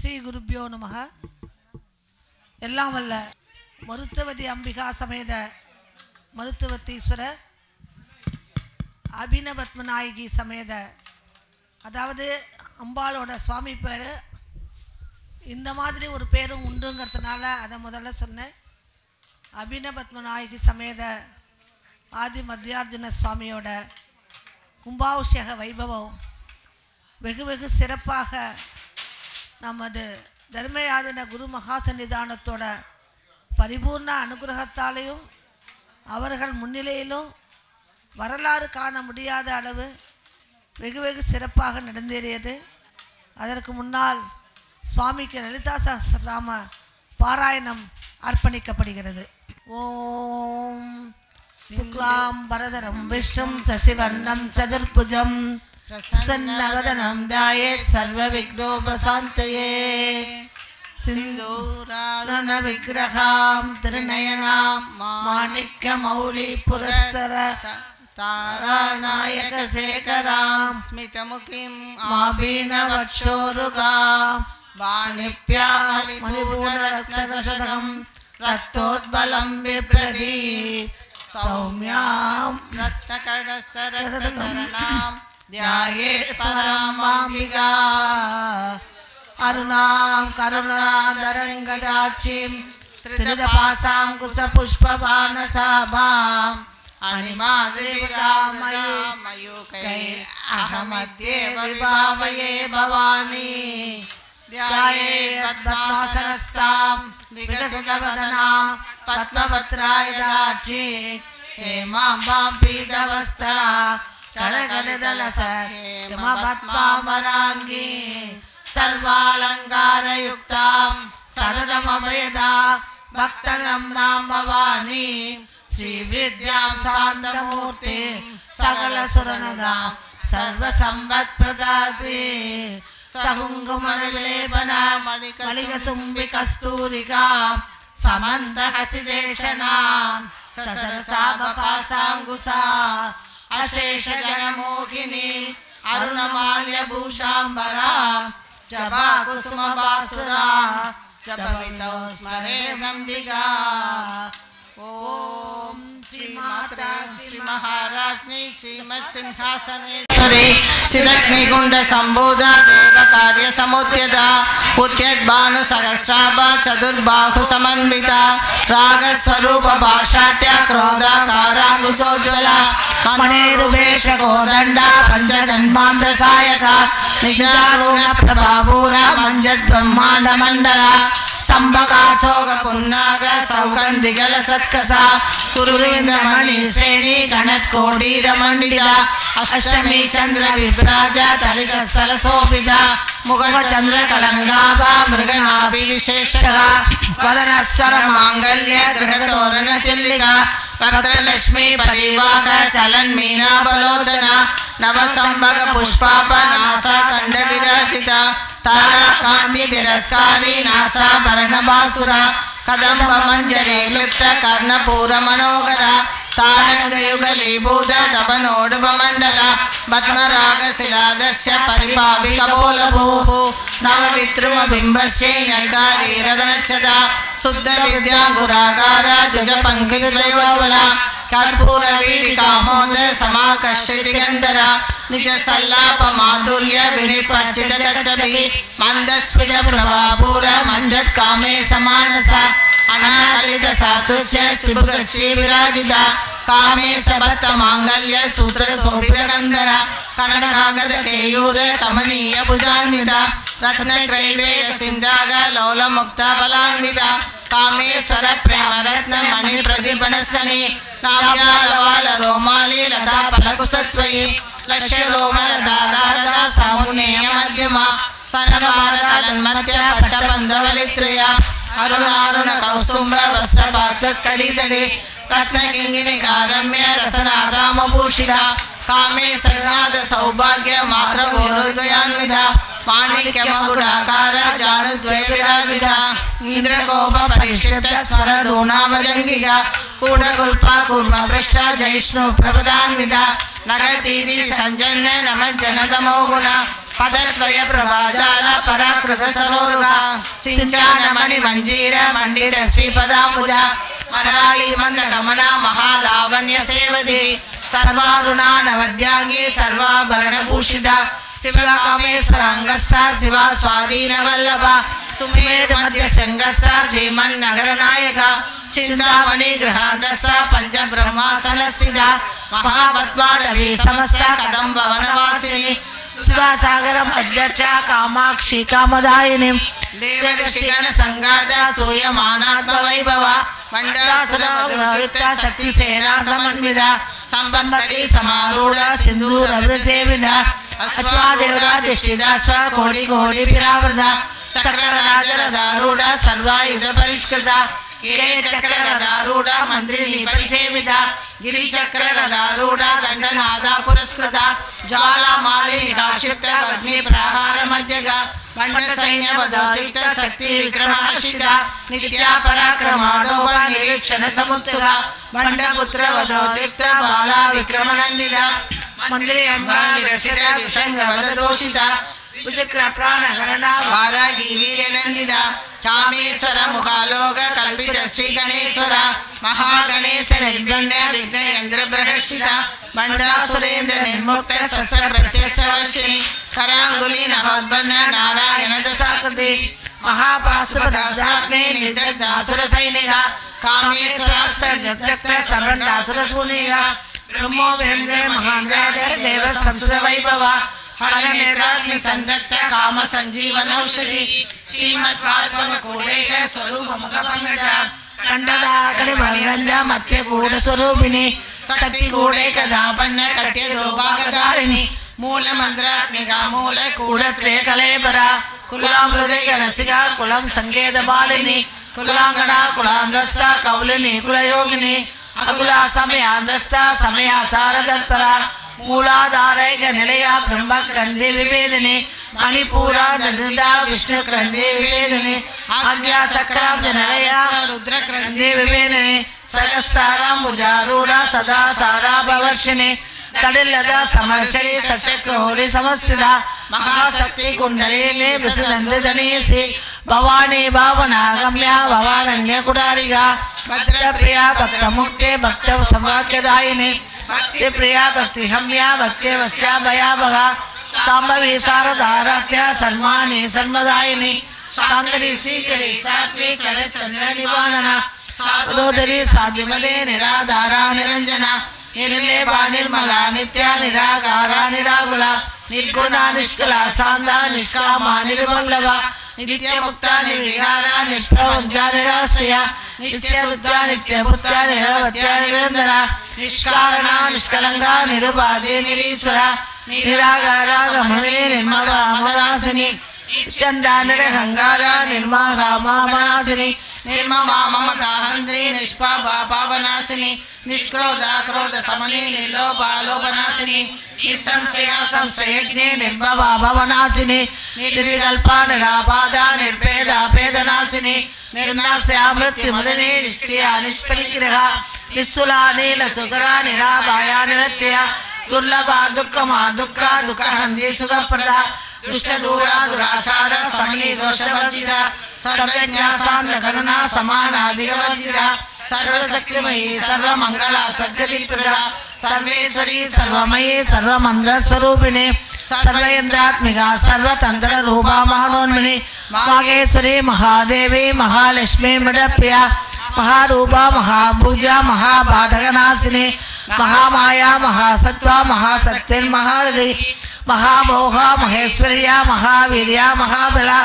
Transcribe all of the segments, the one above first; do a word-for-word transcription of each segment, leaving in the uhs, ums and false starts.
ஸ்ரீ குருப்யோ நமஹ. எல்லாம் வல்ல மருத்துவதி அம்பிகா சமேத மருத்துவத்தீஸ்வரர் அபினவத்மநாயகி சமேத, அதாவது அம்பாளோட சுவாமி பேர் இந்த மாதிரி ஒரு பேரும் உண்டுங்கிறதுனால அதை முதல்ல சொன்னேன். அபினவத்மநாயகி சமேத ஆதி மத்தியார்ஜுன சுவாமியோட கும்பாபிஷேக வைபவம் வெகு வெகு சிறப்பாக நமது தர்மயாதன குரு மகாசன்னிதானத்தோட பரிபூர்ண அனுகிரகத்தாலேயும் அவர்கள் முன்னிலையிலும் வரலாறு காண முடியாத அளவு வெகு வெகு சிறப்பாக நடந்தேறியது. அதற்கு முன்னால் சுவாமிக்கு லலிதா சஹஸ்ரநாம பாராயணம் அர்ப்பணிக்கப்படுகிறது. ஓம் சுக்லாம் பரதரம் விஷ்ணும் சசிவர்ணம் சதுர்புஜம் பிரசன்னவதனம் த்யாயேத் சர்வ விக்னோபசாந்தயே. சிந்தூராருண விக்கிரகாம் திருநயனாம் மாணிக்க மௌலி புரஸ்தர தாராநாயக சேகராம் ஸ்மிதமுகிம் மாபீன வட்சோருகாம் வாணிப்யாணி மணிபூர்ண ரத்னசதகம் ரத்தோத்பலம் விப்ரதி சௌம்யாம் ரத்னகடஸ்தரசரணாம் த்யாயேத் பரமாம்பிகா. அருணாம் கருணாதரங்கதாட்சிம் த்ரிதபாசாங்குச புஷ்பபாணசாபாம் அணிமாதிரிராமயூகை அகமத்யேவ விபாவயே பவானி. த்யாயேத் பத்மாசனஸ்தாம் விகசிதவதனாம் பத்மபத்ராயதாட்சி ஹேமாம்பாம் பீதவஸ்தரா கரகரதலசத்மாபத்மாமராங்கி சர்வாலங்காரயுக்தாம் சததமபயதா பக்தநம்னாம் பவானி. ஸ்ரீவித்யாம் சாந்தமூர்த்தி சகலசுரனதாம் சர்வசம்பத்பிரதாத்ரி சகுங்குமணலேபனா மணிகசும்பி கஸ்தூரிகா சமந்தஹசிதேஷனா சசரசாபபாசாங்குசா அசேஷ ஜனமோகினி அருணமால்ய பூஷாம்பரா ஜபா குசுமபாசுரா ஜபவிதோ ஸ்மரே கம்பிகா. ஓம் श्री माता श्री महाराज्ञी श्रीमत् सिंहासनेश्वरी सिद्धग्निकुंड संबोधा देव कार्य समुद्यता उद्यद्भानु सहस्राभा चतुर्बाहु समन्विता राग स्वरूप भाषाट्य क्रोधाकारांकुशोज्वला मणिरुवेश कोदंडा पंचधन्वांतर सायका निजारुण प्रभापूरा मंजत् ब्रह्मांड मंडला संभगासोग पुन्नाग सौगंधिगल सत्कसा कुरुविंद्रमणि श्रेणी गणत कोडी रमंडिता अष्टमी चंद्र विभ्राज तलिक स्थलसोपिता मुख चंद्र कलंगाभा मृगनाभि विशेषगा वदन स्वर मांगल्य गृहतोरण चिल्लिका वक्त्रलक्ष्मी परिवाह चलन मीना बलोचना नव संभग पुष्पाप नासा तंड विराजिता तारा कांति तिरस्कारी नासा भरण बासुरा कदंब मंजरी क्लिप्त कर्णपूर मनोगरा ताडंग युगलीभूत तपनोडुभ मंडल पद्मराग शिलादस्य परिपावि कपोलभूः नव विद्रुम बिंबश्री नगारी रदनच्छदा शुद्ध विद्यांगुरागार द्विज पंखिद्वयोज्वला कर्पूर वीडिकामोद समाकर्षित गंधरा निज सल्लाप माधुर्य विनिपच्चित चचबि मंदस्विज प्रभापूर मंजत कामे समानसा अनाकलित सातुष्य शिवग श्री विराजिता कामे सबत मांगल्य सूत्र शोभित गंधरा कनकागद केयूर कमनीय भुजान्विता रत्न क्रैवेय सिंधाग लोल मुक्ता बलान्विता कामेश्वर प्रेम रत्न मणि प्रदीपनस्तनी नाव्यालवाल रोमाली लता फलकुसत्वयी लक्ष्य रोमल दादारदा सामुनेय मध्यमा स्तनभारतन्मध्य पटबन्धवलित्रया अरुणारुण कौसुम्ब वस्त्र भास्कर कड़ीदड़ी रत्न किंगिणी कारम्य रसनादामभूषिता कामे सनाद सौभाग्य मात्रगोरुद्वयान्विता माणिक्य मकुटाकार जानुद्वय विराजिता इंद्रगोप परिषद स्वर दोनावजंगिका कूटकुल्पा कूर्म भ्रष्ट जैष्णु प्रपदान्विता नगतीति संजन्य नम जनतमो गुण पदत्वय प्रभाजाल पराकृत सरोरुगा सिंचानमणि मंजीर मंडित श्रीपदाम्बुजा मराली मंदगमना महालावण्य सेवदी सर्वारुणा नवद्यांगी सर्वाभरण भूषिता शिवकामेश्वरांगस्था शिवा स्वाधीन वल्लभा सुमेध मध्य संगस्था श्रीमन्नगर नायका चिंतामणि गृहादस्था पंच ब्रह्मासन स्थिता महापद्माडवी समस्ता कदम्ब वनवासिनी सुधासागरम अध्यक्षा कामाक्षी कामदायिनी देवऋषिगण संगादा सूयमानात्म वैभव मंडलासुरयुक्ता शक्ति सेना समन्विता संबंधि समारूढ़ सिंधूर अवृसेविदा अश्वारूढ़ दिष्टिदा स्व कोटि कोटि पिरावृता चक्रराजरदारूढ़ सर्वायुध परिष्कृता के चक्ररदारूढ़ मंत्रिणी परिसेविता गिरिचक्ररदारूढ़ दंडनादा पुरस्कृता ज्वाला मालिनी काक्षिप्त अग्नि प्रहार मध्यगा मंड सैन्य वदोदित शक्ति विक्रमाशिता नित्या पराक्रमाडोभ निरीक्षण समुत्सुका मंड पुत्र वदोदित बाला विक्रमनंदिता मंदिरे अन्वा विरसित विसंग वददोषिता विचक्र प्राणगणना वारागी वीरनंदिता कामेश्वर मुखालोक कल्पित श्री गणेश्वर महागणेश निर्गण्य विघ्न यंत्र बृहर्षिता मंडासुरेन्द्र निर्मुक्त शस्त्र प्रत्यक्षवर्षिणी करांगुली नभोद्बन्न नारायण दशाकृति महापाशुपदाग्ने निर्दग्धासुर सैनिका कामेश्वरास्त्र जगदक्त समृद्धासुर सूनिका ब्रह्मो महेंद्र महांद्र देव संसुत वैभव हर नेत्राग्नि संदक्त काम संजीवन औषधि श्रीमद्भागवत कूलेक स्वरूप मुख पंकजा कंडदाकड़ि भंगंज मध्य कूट स्वरूपिणी शक्ति कूडेक दापन्न कट्य दोभागधारिणी मूल मंत्रात्मिका मूल कूड़त्रे कलेबरा कुलामृदे गणसिका कुलम संकेत बालिनी कुलांगना कुलांगस्था कौलिनी कुलयोगिनी अकुला समयांदस्था समयासार तत्परा मूलाधारैक निलया ब्रह्म क्रंदे विभेदिनी मणिपूरा दधुदा विष्णु क्रंदे विभेदिनी आज्ञा सक्राब्द निलया रुद्र क्रंदे विभेदिनी सहस्राराम मुजारूढ़ा सदा सारा भवर्षिणी तडिलदा समर्षणी सचक्रोहरि समस्थिता महाशक्ति कुंडलिनी विसुनंदिनी भवानी भावनागम्या भवारण्य कुडारिगा भद्रप्रिया भक्त मुक्ते भक्त सौभाग्यदायिनी भक्ति प्रिया भक्ति हम्या भक्ति वस्या भया भगा सांभवी शारदाराध्या सन्मानी सन्मदायिनी शांकरी सीकरी सात्वी चर चंद्र निवानना साधोदरी साधिमदे निराधारा निरंजना निर्लेपा निर्मला नित्या निराकारा निराकुला निर्गुणा निष्कला शांता निष्कामा निर्वल्लभा नित्य मुक्ता निर्विहारा निष्प्रपंचा निराश्रया नित्य रुद्रा नित्य पुत्रा निरवत्या निरंजना निष्कारणा निष्कलंगा निरुपाधि निरीश्वरा निरागारा गमने निर्मला अमरासिनी चंदा निरहंगारा निर्मागा मामनासिनी निर्ममा ममता हंद्री निष्पापा पावनासिनी निष्क्रोधा क्रोध समनी निर्लोभा लोभनासिनी निसंशया संशयज्ञे निर्भवा भवनासिनी निर्विकल्पा निराबाधा निर्भेदा भेदनासिनी निर्नाशया मृत्युमदिनी निष्क्रिया निष्परिग्रहा निस्तुला नील सुकरा निराभाया निरत्या दुर्लभा दुःखमा दुःखा दुःखहन्दी सुखप्रदा दुष्ट दूरा दुराचार समनी दोषवर्जिता सर्वज्ञा शांत करुणा समानाधिगवर्जिता सर्वशक्तिमयी सर्वमंगला सद्गति प्रदा सर्वेश्वरी सर्वमयी सर्वमंत्र स्वरूपिणी सर्वयंत्रात्मिका सर्वतंत्र रूपा महानोन्मिनी मागेश्वरी महादेवी महालक्ष्मी मृडप्रिया महारूपा महाभुजा महाबाधकनाशिनी महामाया महासत्वा महाशक्तिर्महारथी महामोहा महेश्वर्या महावीर्या महाबला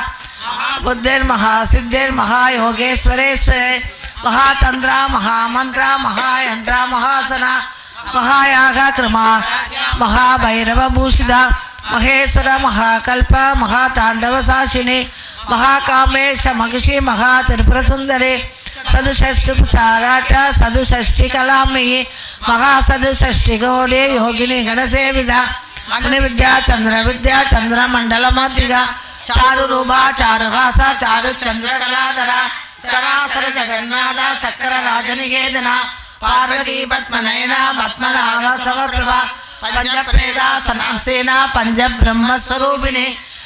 बुद्धिर्महासिद्धिर्महायोगेश्वरेश्वरे महातंत्रा महामंत्रा महायंत्रा महासना महायागा क्रमा महाभैरवभूषिता महेश्वर महाकल्प महातांडव साशिनी महाकामेश महिषी महात्रिपुरसुंदरी सदुष्टि साराट सदुष्टि कलामयी महासदुष्टि गौड़ी योगिनी गणसेविदा अग्नि विद्या चंद्र विद्या चंद्र मंडल मध्या चारु रूपा चारुभाषा चारु चंद्र कलाधरा सरासर जगन्नाथ सक्र राजनिकेतना पार्वती पद्मनयना पद्मनाभ समप्रभा पंच प्रेदा सनासेना पंच ब्रह्म स्वरूपिणी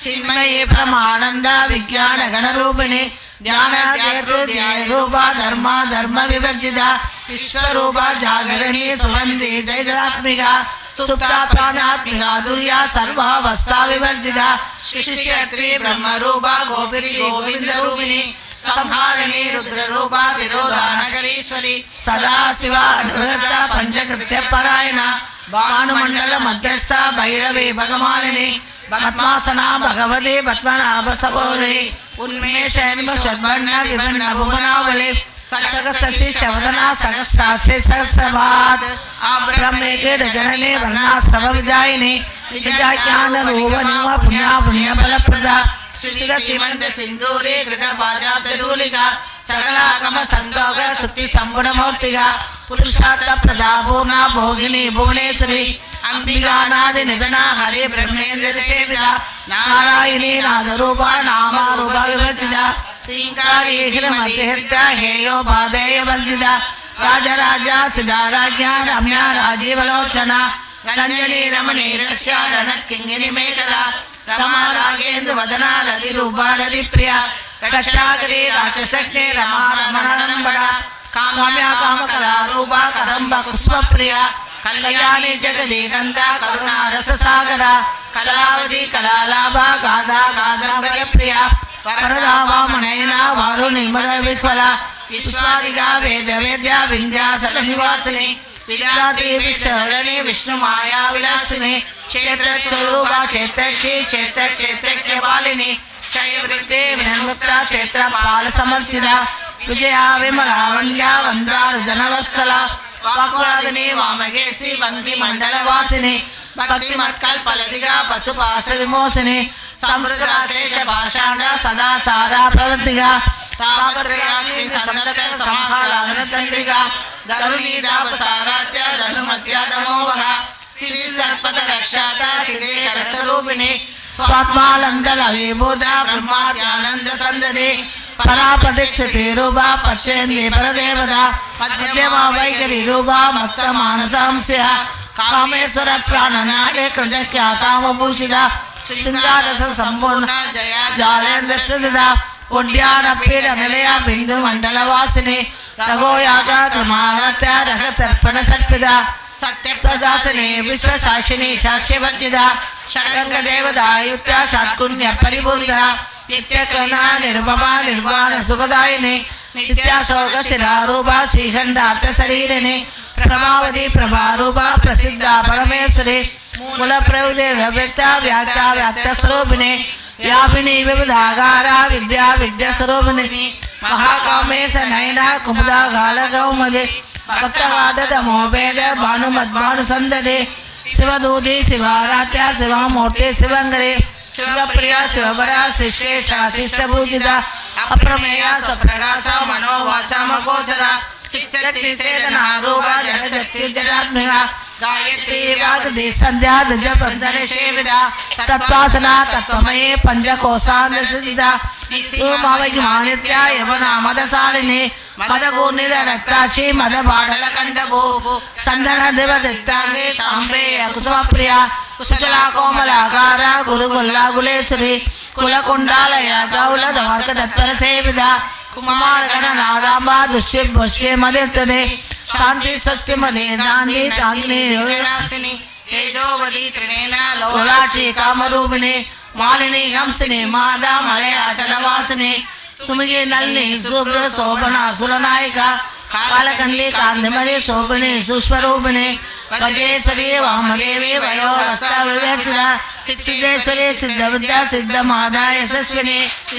चिन्मयी परमानंद विज्ञान गणरूपिणी ध्यान केतु ध्येयरूपा धर्म धर्म विवर्जिता विश्वरूपा जागरणी सुगंधी जयदात्मिका सुप्ता प्राणात्मिका दुर्या सर्वावस्था विवर्जिता शिष्यत्री ब्रह्मरूपा गोपिनी गोविंदरूपिणी संहारिणी रुद्ररूपा तिरोधानगरीश्वरी सदा शिवा अनुरता पंचकृत्य परायणा भानुमंडल मध्यस्थ भैरवी भगवानिनी पद्मासना भगवती पद्मनाभ सहोदरी उन्मेष षड्वर्ण विभिन्न भुवनावली सहस्रशी शवदना सहस्राक्षी सहस्रभात ब्रह्मेके जननी वर्णाश्रम विजायिनी विद्याज्ञान रूप निव पुण्य पुण्य फलप्रदा श्रीमंत सिंदूरी कृत पाजाब्दूलिका सकलागम संदोग सुक्ति संपूर्ण मूर्तिका पुरुषार्थ प्रदा पूर्णा भोगिनी भुवनेश्वरी अंबिकानादि निधना हरि ब्रह्मेंद्र सेविता नारायणी नादरूपा नामारूपा विवर्जिता श्रींकारी हिरमतिहृत्या हेयो बाधेय वर्जिता राजराजा सिद्धाराज्ञा रम्या राजीवलोचना रंजनी रमणी रस्या रणत् किंगिनी मेखला रमा रागेंद्र वदना रति रूपा रति प्रिया रक्षाकरी राक्षसग्नि रमा रमण रंबड़ा काम्या कामकला रूपा कदम्ब कुसुम प्रिया कल्याणी जगदीकंदा करुणा रस सागरा कलावती कलालाभा गाधा गाधा बलप्रिया वरदा वामनयना वारुणी मद विह्वला विश्वादिका वेद वेद्या विंध्याचल निवासिनी विद्यार्थी विचरणी विष्णु माया विलासिनी क्षेत्र स्वरूपा क्षेत्रक्षी क्षेत्र क्षेत्रज्ञ बालिनी क्षयवृत्ति विनन्मुक्ता क्षेत्र पाल समर्चिता विजया विमला वंद्या वंदारु जनवत्सला वाक्वादिनी वामकेशी वंगी मंडल वासिनी भक्ति मत्कल्पलतिका पशुपाश विमोसिनी समृद्धा शेष भाषांड सदाचारा प्रवृत्तिका तापत्रयाग्नि संदर्भ समालादन तंत्रिका दरुणी दापसारात्य धनुमत्या दमोवगा सिद्धि सर्पद रक्षाता सिद्धि करस्वरूपिणी स्वात्मानंद लविभूता ब्रह्माद्यानंद संदधि परापदिक्षति रूपा पश्यन्ति परदेवता मध्यमा वैखरी रूपा मत्त मानसांस्या कामेश्वर प्राणनाडे कृतज्ञा कामभूषिता श्रृंगारस संपूर्ण जया जालेन्द्र सुधा उद्यान पीठ निलया बिंदु मंडल वासिनी रघोयागा क्रमारत्या रघ सर्पण सर्पिता सत्य प्रदासिनी विश्व शासिनी साक्ष्यवर्जिता षडंग देवता युक्ता षट्कुण्य परिपूरिता नित्य कलना निर्ममा निर्वाण सुखदायिनी नित्या शोक शिरारूपा श्रीखंडार्थ शरीरिणी प्रभावती प्रभारूपा प्रसिद्धा परमेश्वरी मूल प्रयुदे व्यक्ता व्याख्या व्याख्या स्वरूपिणी व्यापिनी विविधागारा विद्या विद्या स्वरूपिणी महाकामेश नयना कुमुदा गाल गौमदे भक्तवाद मोभेद भानुमद्भानु संददे शिवदूती शिवारात्या शिवमूर्ति शिवंगरे शिवप्रिया शिवबरा शिष्य शाशिष्ट पूजिता अप्रमेया स्वप्रकाश मनोवाचा मगोचरा चिच्चति सेदना रूपा जडशक्ति जडात्मिका गायत्री वाग्दे संध्या जप पंचने सेविता तत्वासना तत्वमये पंचकोशान सिद्धा सुमावज्ञानित्या यवना मदसालिनी मदगोनिर रक्ताक्षी मद बाडल कंडभू संदन देवदत्तांगे सांबे कुसुम प्रिया कुशला कोमलाकारा गुरुगुल्ला गुलेश्वरी कुलकुंडालय गौल धमर्क तत्पर सेविता कुमार गण नादांबा दुष्य भुष्य मदिर्तदे शांति स्वस्ति मदे नांदी तांगिनी योगिनासिनी तेजोवदी त्रिनेला लोलाक्षी कामरूपिणी मालिनी हंसिनी मादा मलया चलवासिनी सुमिगे नलिनी शुभ्र शोभना सुरनायिका कालकंडी कांतिमयी शोभिनी सुष्वरूपिणी गजेश्वरी वामदेवी वयोरस्ता विवर्जिता सिद्धेश्वरी सिद्धविद्या सिद्ध मादा यशस्विनी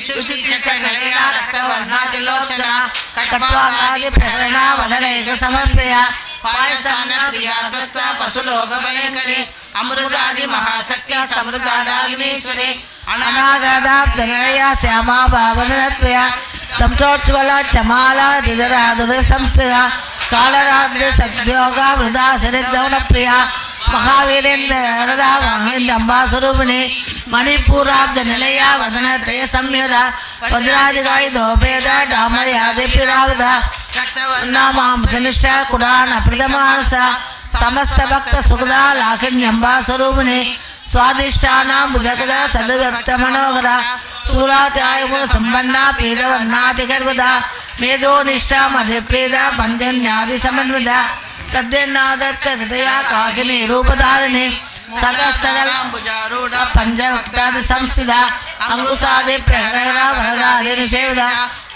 विशुचिकलया रक्तवर्णा त्रिलोचना कट्वागादि प्रहरणा वदनैक समर्पया पायसान प्रिया तस्ता पशुलोक भयंकरी अमृतादि महाशक्ति समृद्धाग्नीश्वरी अनागदाब्धनया श्यामा भावनत्वया तमचोज्वला चमाला दिदरादुर संस्थिता कालरात्रि सद्योगा वृदा सरिद्रवण प्रिया महावीरेन्द्र हरदा वाहिंडंबा स्वरूपिणी मणिपुराब्ज निलया वदन त्रय संयुधा वज्रादिगाय दोपेद डामर्यादि पिराविदा नामां शनिश्च कुडान प्रथमानसा समस्त भक्त सुखदा लाखिन्यंबा स्वरूपिणी स्वादिष्टानां बुधकदा सदभक्तमनोहरा शूलात्यायगुण संपन्ना पीतवर्णातिगर्वदा मेधोनिष्ठा मध्यप्रेदा बन्धन्यादि समन्विता तद्देन्नादत्त हृदया काकिनी रूपधारिणी सकस्तगलाम्बुजारूढ पंचवक्त्रादि संस्थिता अंकुशादि प्रहरणा वरदादि निषेविता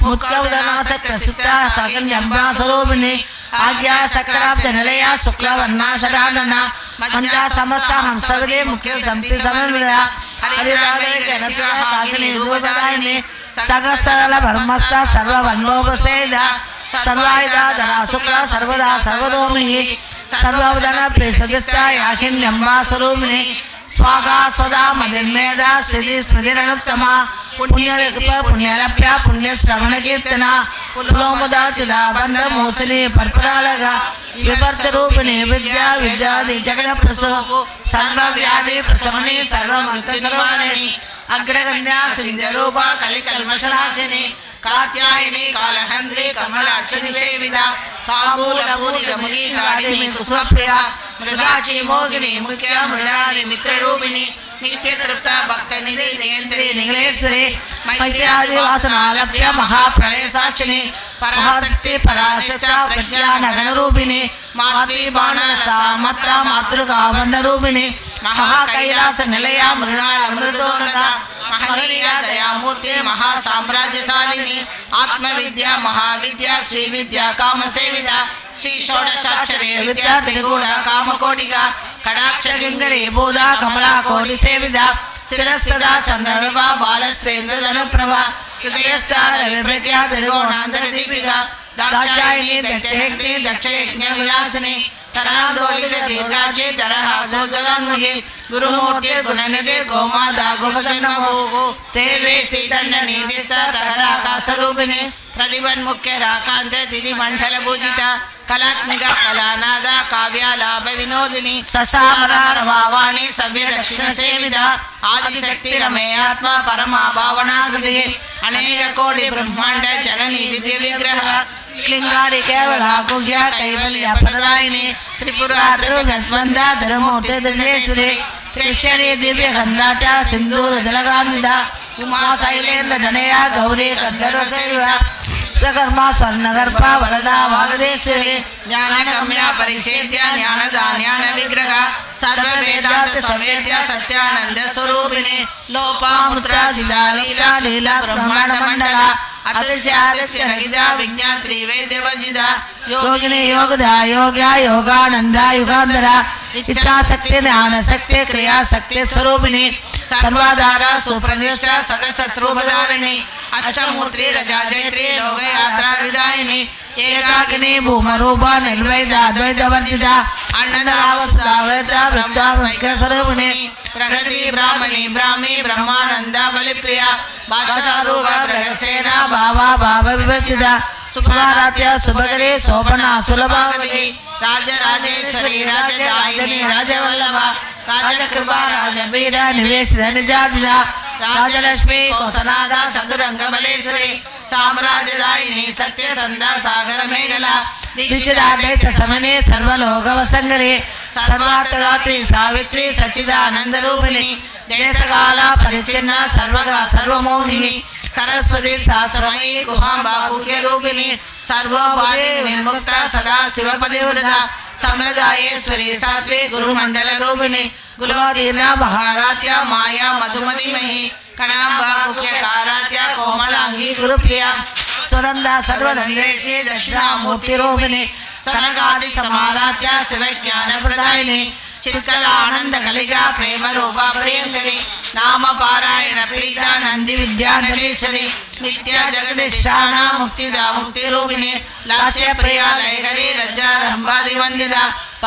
मुत्कौदनासक्तसिता सकन्यम्बा स्वरूपिणी आज्ञा सक्राब्ध निलया शुक्लवर्णा षडानना पंचा समस्ता हंसवदे मुख्य समिति समन्विता हरिराधे गणसिता काकिनी रूपधारिणी सकस्तगल ब्रह्मस्ता सर्ववर्णोपसेदा सर्वायुधा धरा शुक्ला सर्वदा सर्वदोमिनी सर्ववदन प्रियसदिता याकिन्यम्बा स्वरूपिणी स्वागा स्वदा मदिर्मेधा स्थिति स्मृतिरनुत्तमा पुण्यलिप पुण्यलभ्या पुण्यश्रवण कीर्तना पुलोमुदा चिदा बंध मोसिनी पर्परालगा विपर्च रूपिणी विद्या विद्यादि जगत प्रसो सर्वव्याधि प्रशमनी सर्वमंत्रस्वरूपिणी अग्रगण्या सिंधरूपा कलिकल्मषनाशिनी कात्यायनी कालहंद्री कमलाक्षि सेविता तांबूलपूरितमुखी काडिनी कुसुमप्रिया मृगाची मोगिनी मुख्या मृणाली मित्ररूपिणी नित्य तृप्ता भक्त निधि नियंत्री निगलेश्वरी मैत्र्यादि वासनालभ्य महाप्रलय साक्षिणी पराशक्ति पराशिष्टा प्रज्ञान गणरूपिणी मातृ बाण सामत्ता मातृका वर्णरूपिणी महाकैलास निलया मृणाल अमृतोन्नता महनीया दयामूर्ति महासाम्राज्यशालिनी आत्मविद्या महाविद्या श्री विद्या कामसेविता श्री षोडशाक्षरी विद्या त्रिगुण कामकोटिका कटाक्ष गिंगरी बोधा कमला कोटि सेविता शिरस्तदा चंद्रप्रभा बालस्त्रेन्द्र धनुप्रभा हृदयस्था रविप्रज्ञा त्रिगुणांतर दीपिका दाक्षायणी दक्षयज्ञ दक्षयज्ञ विलासिनी तरादोलित दीर्घाची तरहा सोजलान्मुखी गुरुमूर्ति गुणनिधि गोमादा गुहजन्मभूः तेवे सीतन्न निधिस्था तहराकाशरूपिणी प्रतिबन्मुख्य राकान्ते तिथि मंडल पूजिता कलात्मिका कलानादा काव्यालाभ विनोदिनी ससामरा रमावाणी सभ्य दक्षिण सेविता आदिशक्ति रमेयात्मा परमा भावनाकृति अनेक कोटि ब्रह्मांड जननी दिव्य विग्रह क्लिंगारी केवला गुह्या कैवल्य प्रदायिनी त्रिपुरा दुर्गत्वंदा धर्मूर्ति दिशेश्वरी त्रिशरी दिव्य गंधाटा सिंदूर जलगांधिता उमा शैलेन्द्र धनया गौरी गंधर्व सेवा सकर्मा स्वर्णगर्भा वरदा वागदेश्वरी ज्ञानगम्या परिच्छेद्या ज्ञानदा ज्ञान विग्रह सर्व वेदांत संवेद्य सत्यानंद स्वरूपिणी लोपामुद्रा चिदा लीला लीला ब्रह्मांड मंडला अतिशयादस्य रहिता विज्ञात्री वैद्यवजिता योगिनी योगदा योग्या योगानंदा युगांधरा इच्छा शक्ति ज्ञान शक्ति क्रिया शक्ति स्वरूपिणी सर्वाधारा सुप्रतिष्ठा सदसस्रूपधारिणी अष्टमूर्ति रजा जयत्री लोक यात्रा विदायिनी एकाकिनी भूमरूपा निर्वैदा द्वैतवर्जिता अन्नदावस्तावृता वृत्ता स्वरूपिणी प्रगति ब्राह्मणी ब्राह्मी ब्रह्मानंदा बलिप्रिया भाषारूपा प्रगसेना भावा भाव विवर्जिता सुभारात्या सुभगरे शोभना सुलभावती राजराजेश्वरी राजदायिनी राजवल्लभा राजकृपा राजपीठा निवेशित निजार्जिता राजलक्ष्मी कोसनादा चतुरंग बलेश्वरी साम्राज्यदायिनी सत्यसंधा सागर मेघला दीक्षितादैत समने सर्वलोकवसंगरे सर्वार्थगात्री सावित्री सच्चिदानंद रूपिणी देशकाल परिचिन्न सर्वगा सर्वमोहिनी सरस्वती शास्त्रमयी कुहांबा कुख्य रूपिणी सर्वोपाधि निर्मुक्ता सदा शिवपतिव्रता सम्प्रदायेश्वरी सात्विक गुरुमंडल रूपिणी गुलादीना महारात्या माया मधुमतिमही कणांबा मुख्यकारात्या कोमलांगी गुरुप्रिया स्वदंदा सर्वदंडेशी दक्षिणामूर्ति रूपिणी सनकादि समारात्या शिवज्ञान प्रदायिनी चित्कलानंद कलिका प्रेम रूपा प्रियंकरी नाम पारायण प्रीता नंदी विद्या नलेश्वरी नित्या जगदीष्टाना मुक्तिदा मुक्ति रूपिणी लास्य प्रिया लयकरी लज्जा रंभादि वंदिता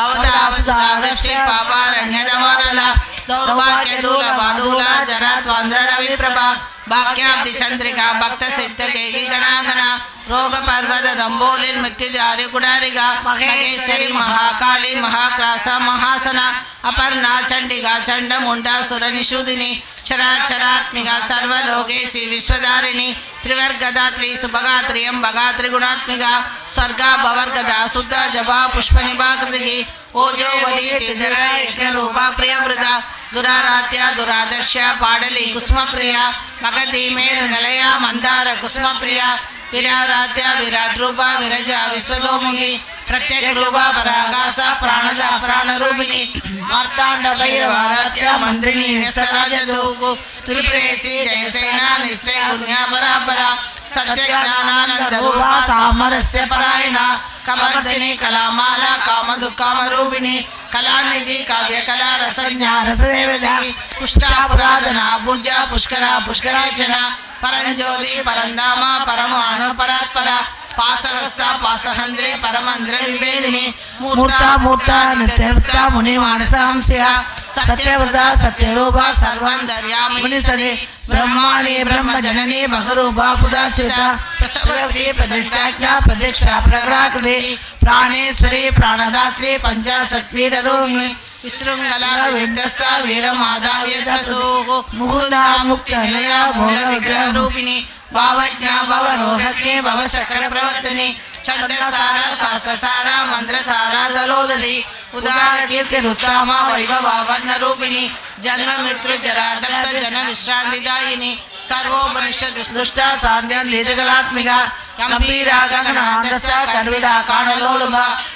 पवतावसावश्य पापारण्यदवानला दौर्भाग्य दूला बादूला जरात्वांद्र विप्रभा भाग्याब्धि चंद्रिका भक्त सिद्ध केगी गणागणा रोग पर्वत दंबोलिन मृत्युदारि कुडारिगा महेश्वरी महाकाली महाक्रासा महासना अपर्णा चंडिका चंड मुंडा सुर निषूदिनी चराचरात्मिका सर्वलोकेशी विश्वधारिणी त्रिवर्गदा त्रिसुभगा त्र्यंबगा त्रिगुणात्मिका स्वर्गा भवर्गदा शुद्ध जपा पुष्प निभाकृति ओजो वदी तिधरा यज्ञ रूपा प्रियवृता దురారాధ్య దురాదర్శ పాడలి కుసుమప్రియ మగధి మేరు నిలయ మందార కుసుమప్రియ విరారాధ్య విరాట్ రూప విరజ విశ్వదోముఖి ప్రత్యేక రూప పరాకాశ ప్రాణద ప్రాణరూపిణి మార్తాండ భైరవారాధ్య మంత్రిని నిస్తరాజదూపు త్రిపురేసి జయసేన నిశ్రయ గుణ్య పరాపర సత్య జ్ఞానానంద రూప సామరస్య పరాయణ కమర్దిని కళామాల కామదు కామరూపిణి కళానిధి కావ్య కళా రసజ్ఞ రసదేవత పుష్టా పురాధన భుజ పుష్కర పుష్కరాచన పరంజ్యోతి పరంధామ పరమాణు పరాత్పర పాసహస్త పాసహంద్రి పరమంద్ర విభేదిని మూర్త మూర్త నిత్యవృత్త ముని మానసహంస్య సత్యవృత సత్యరూప సర్వాంతర్యామిని సది బ్రహ్మాణి బ్రహ్మజనని భగరూప పుదాసిత ప్రసవతి ప్రతిష్టాజ్ఞ ప్రదీక్ష ప్రకృతి ప్రాణేశ్వరి ప్రాణదాత్రి పంచాశక్తిరూపిణి విశృంగల విధ్వస్త వీరమాదావ్యధసో ముకుంద ముక్త నిలయ భోగ విగ్రహ రూపిణి భావజ్ఞ భవరోహజ్ఞే భవశక్ర ప్రవర్తని ఛందసార శాస్త్రసార మంత్రసార దలోదరి ఉదార కీర్తి రుత్తామ వైభవ వర్ణ రూపిణి జన్మ మృత్యు జరాదత్త జన విశ్రాంతిదాయిని సర్వోపనిషద్ దుష్ట సాంధ్యం దీర్ఘలాత్మిక గంభీర గగనాందస కర్విద కాణలోలుభ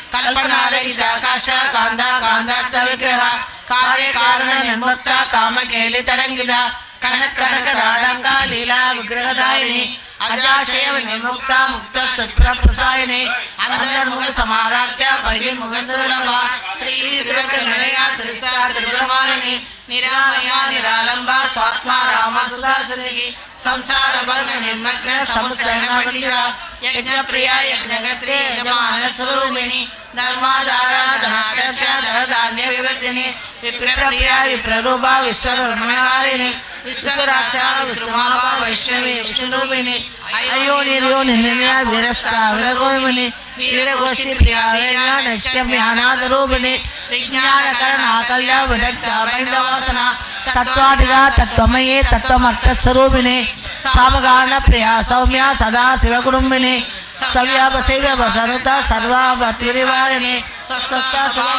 కల్పనారకాశ కాంద కాందార్థ విగ్రహ కార్య కారణ నిర్ముక్త కామకేలి తరంగిద కనక్ కనక రాడంగా లీలా విగ్రహదాయిని అజాశయ నిర్ముక్త ముక్త శుభ్ర ప్రసాయని అంతర్ముఖ సమారాధ్య బహిర్ముఖ సురళభ త్రివిగ్రహ నిలయ త్రిస్తా త్రిబ్రహ్మాలిని నిరామయ నిరాలంబ స్వాత్మ రామ సుధాసునికి సంసార భంగ నిర్మగ్న సముద్రణ పండిత యజ్ఞ ప్రియ యజ్ఞగత్రి యజమాన స్వరూపిణి ధర్మాధార ధనాధ్యక్ష ధనధాన్య వివర్ధిని విప్రప్రియ విప్రరూప విశ్వరూపిణి విశ్వరాక్ష విష్ణుమాభ వైష్ణవి విష్ణురూపిణి అయ్యో నిర్యో నిర్ణయ వీరస్థ వీరగోమిని వీరగోష్ఠి ప్రియ వీర నైష్కమ్యానాథ రూపిణి విజ్ఞానకరణాకల్య విదగ్ధ వైందవాసన తత్వాదిగ తత్వమయే తత్వమర్థ స్వరూపిణి సామగాన ప్రియ సౌమ్య సదా శివ కుటుంబిని సవ్యాపశైవ సరత సర్వాభత్రివారిణి స్వస్థ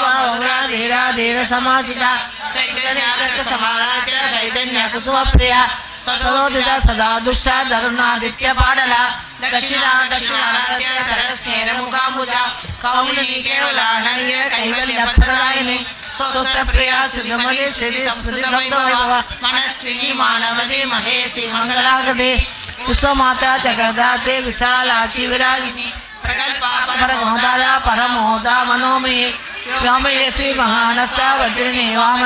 శుభధీరా ధీర సమాజిత చైతన్య సమారాధ్య చైతన్య కుసుమ ప్రియ సదోదిత సదా దుష్ట ధరుణాదిత్య పాడల దక్షిణ దక్షిణారాధ్య సరస్నేర ముఖాంబుజ కౌలిని కేవలానంగ్య కైవల్య ప్రదాయిని స్వస్థ ప్రియ సుగమది స్థితి స్మృతి శబ్దవైభవ మనస్విని మానవది మహేసి మంగళాగది విశ్వమాత జగదాతే విశాలాక్షి విరాగిని ప్రగల్పాపరమోదాయ పరమోదా మనోమయే వ్యోమయేసి మహానస వజ్రిని వామ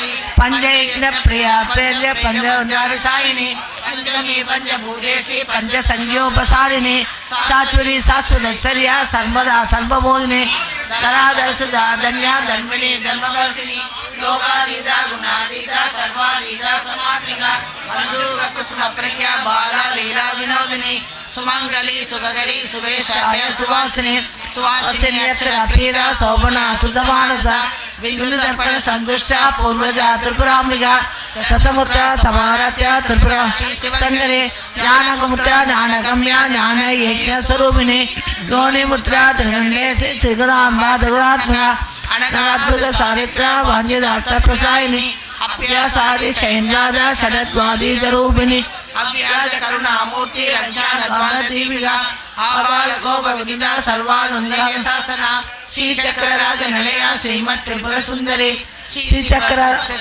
పంచయజ్ఞ ప్రియ ప్రేర్య పంచ సాయిని పంచమి పంచభూతేసి పంచ సంజ్ఞోపసారిణి చాచురి శాశ్వతైశ్వర్య సర్వదా సర్వభోగిని ధరాదర్శిత ధన్య ధర్మిణి ధర్మవర్తిని లోకాతీత గుణాతీత సర్వాతీత సమాత్మిక బంధుక కుసుమ ప్రజ్ఞ బాల లీలా వినోదిని సుమంగళి సుభగరి సువేషాయ సువాసిని సువాసిని అక్షర ప్రీత శోభన సుధమానస విందు దర్పణ సంతుష్ట పూర్వజ త్రిపురాంబిక ససముద్ర సమారత్య త్రిపుర సంగరి జ్ఞానగుముద్ర జ్ఞానగమ్య జ్ఞాన యజ్ఞ స్వరూపిణి గోణిముద్ర త్రిగండేసి త్రిగుణాంబ త్రిగుణాత్మక అనగాద్భుత సారిత్ర వాంఛితార్థ ప్రసాయిని అభ్యాసాది శైన్రాజ షడద్వాది రూపిణి అవ్యాజ కరుణామూర్తి అజ్ఞాన దీపిక ఆబాల గోప విదిత సర్వానంద శాసన శ్రీచక్రరాజ నిలయ శ్రీమత్ త్రిపుర సుందరి శ్రీచక్ర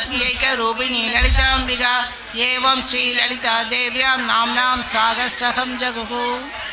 రూపిణి లలితాంబిక ఏవం శ్రీ లలితా దేవ్యాం నామ్నాం సాగస్రహం జగుః.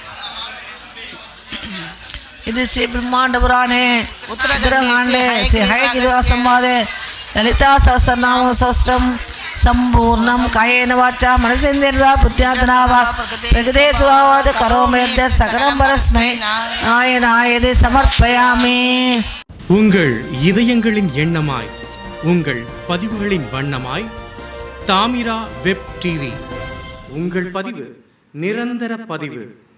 ఇది శ్రీ బ్రహ్మాండ పురాణే ఉత్తరఖండే శ్రీ హయగిరివ సంవాదే లలితా సహస్రనామ సహస్రం సంపూర్ణం కాయేన వాచా మనసేంద్రియర్వా బుద్ధ్యాత్మనా వా ప్రకృతే స్వభావాత్ కరోమి యద్యత్ సకలం పరస్मै நாயனாயதே சமர்ப்பயாமி. உங்கள் இதயங்களின் எண்ணமாய் உங்கள் பதிவுகளின் வண்ணமாய் தாமிரா வெப் டிவி. உங்கள் பதிவு நிரந்தர பதிவு.